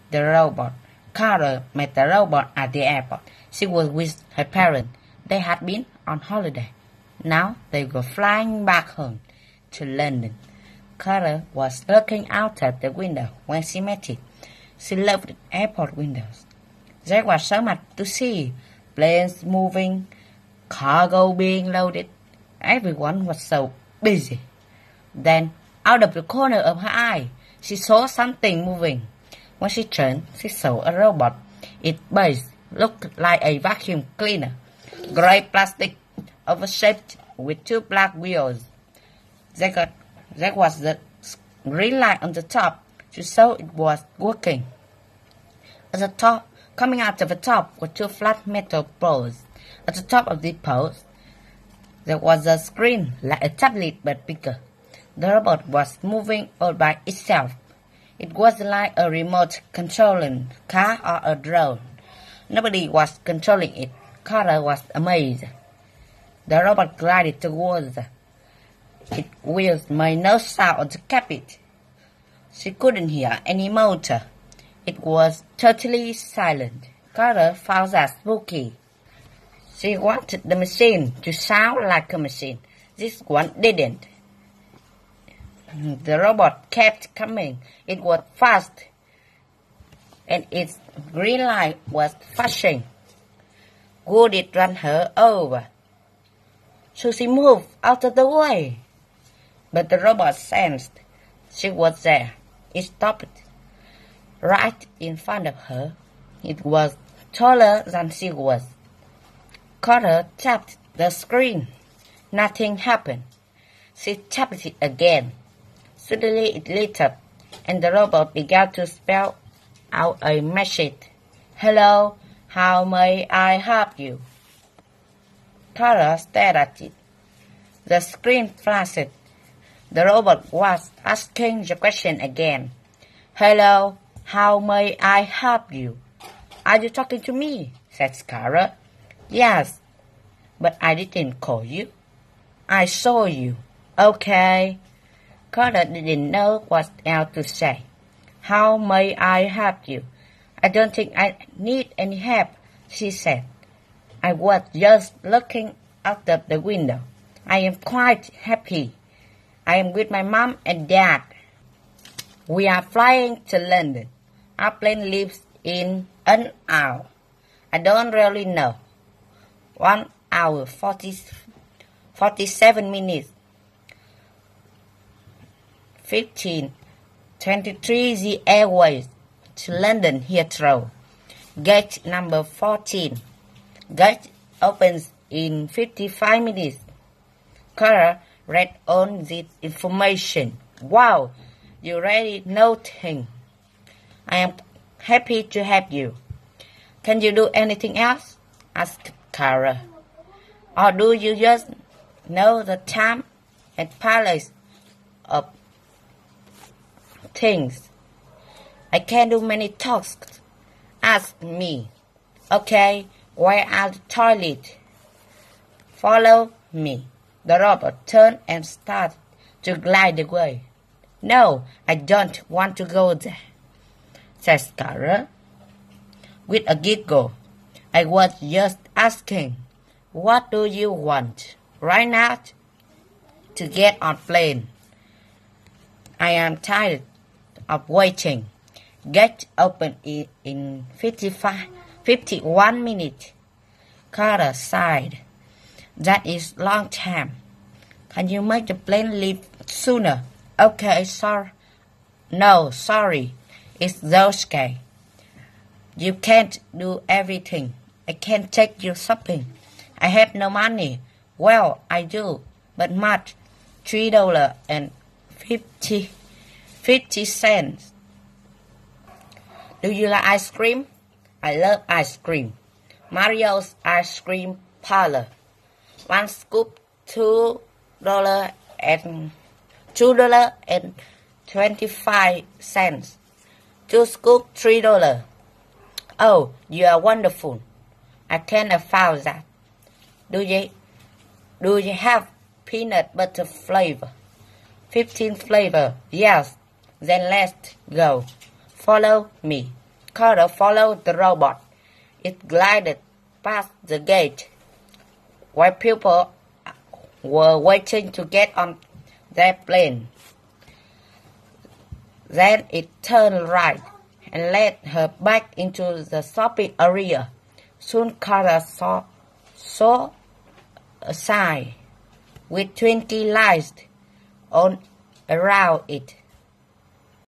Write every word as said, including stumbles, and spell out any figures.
the robot. Carter met the robot at the airport. She was with her parents. They had been on holiday. Now they were flying back home to London. Carter was looking out at the window when she met it. She loved airport windows. There was so much to see. Planes moving, cargo being loaded. Everyone was so busy. Then, out of the corner of her eye, she saw something moving. When she turned, she saw a robot. Its base looked like a vacuum cleaner. Gray plastic, oval-shaped, with two black wheels. There, got, there was the green light on the top to show it was working. At the top, coming out of the top were two flat metal poles. At the top of the poles, there was a screen like a tablet but bigger. The robot was moving all by itself. It was like a remote controlling car or a drone. Nobody was controlling it. Carter was amazed. The robot glided towards her. Its wheels made no sound on the carpet. She couldn't hear any motor. It was totally silent. Carter found that spooky. She wanted the machine to sound like a machine. This one didn't. The robot kept coming. It was fast, and its green light was flashing. Would it run her over? So she moved out of the way. But the robot sensed she was there. It stopped right in front of her. It was taller than she was. Carter tapped the screen. Nothing happened. She tapped it again. Suddenly it lit up, and the robot began to spell out a message. Hello, how may I help you? Carter stared at it. The screen flashed. The robot was asking the question again. Hello, how may I help you? Are you talking to me? Said Carter. Yes, but I didn't call you. I saw you. Okay. Carter didn't know what else to say. How may I help you? I don't think I need any help, she said. I was just looking out of the window. I am quite happy. I am with my mom and dad. We are flying to London. Our plane leaves in an hour. I don't really know. One hour, forty, forty-seven minutes. Fifteen, twenty-three The Airways to London Heathrow. Gate number fourteen. Gate opens in fifty-five minutes. Carter read on the information. Wow, you already know things. I am happy to help you. Can you do anything else? Asked Carter. Or do you just know the time and place of things? I can do many tasks. Ask me. Okay, where are the toilets? Follow me. The robot turned and started to glide away. No, I don't want to go there, said Carter with a giggle. I was just asking, what do you want right now? To get on plane. I am tired of waiting. Gate open in, in fifty-five, fifty-one minutes. Carter sighed. That is long time. Can you make the plane leave sooner? Okay, sorry. No, sorry. It's okay. You can't do everything. I can't take you shopping. I have no money. Well, I do, but much. Three dollars and fifty, fifty cents. Do you like ice cream? I love ice cream. Mario's Ice Cream Parlor. One scoop, two dollars and two dollars and twenty-five cents. Two scoop, three dollars. Oh, you are wonderful. I can't afford that. Do you, do you have peanut butter flavor? Fifteen flavor. Yes. Then let's go. Follow me. Carter followed the robot. It glided past the gate, while people were waiting to get on their plane. Then it turned right and led her back into the shopping area. Soon Carter saw, saw a sign with twenty lights on around it.